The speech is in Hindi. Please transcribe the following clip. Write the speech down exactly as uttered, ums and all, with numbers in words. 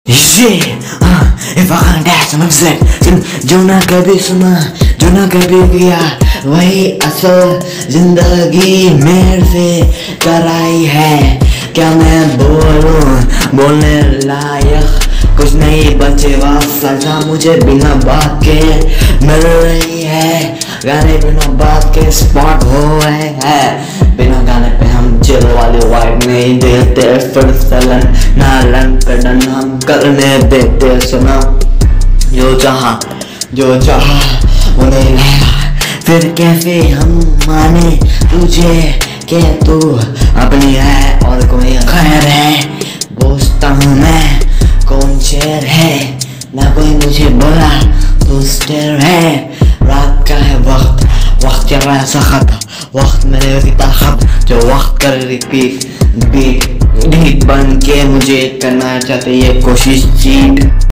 ये जो ना कभी सुना, जो ना कभी किया, वही असल जिंदगी मेरे से कराई है। क्या मैं बोलूं, बोलने लायक कुछ नहीं बचे, वह सजा मुझे बिना बात के मिल रही है। गाने बिना बात के स्पॉट हो रहे हैं, बिना गाने पे हम चिल वाली वाइब नहीं देते, फिर सलन नालन पे डन हम करने देते। सुना जो चाहा जो चाहा उन्हें लगा, फिर कैसे हम माने तुझे के तू अपनी है और कोई खैर है। पूछता हूँ मैं कौन शेर है, ना कोई मुझे बोला तू स्टेर है। रात का है वक्त, वक्त चल रहा है सख्त, वक्त मेरे होती ताकत, जो वक्त कर रही पीक बीट बीट बन के मुझे करना चाहते ये कोशिश चीट।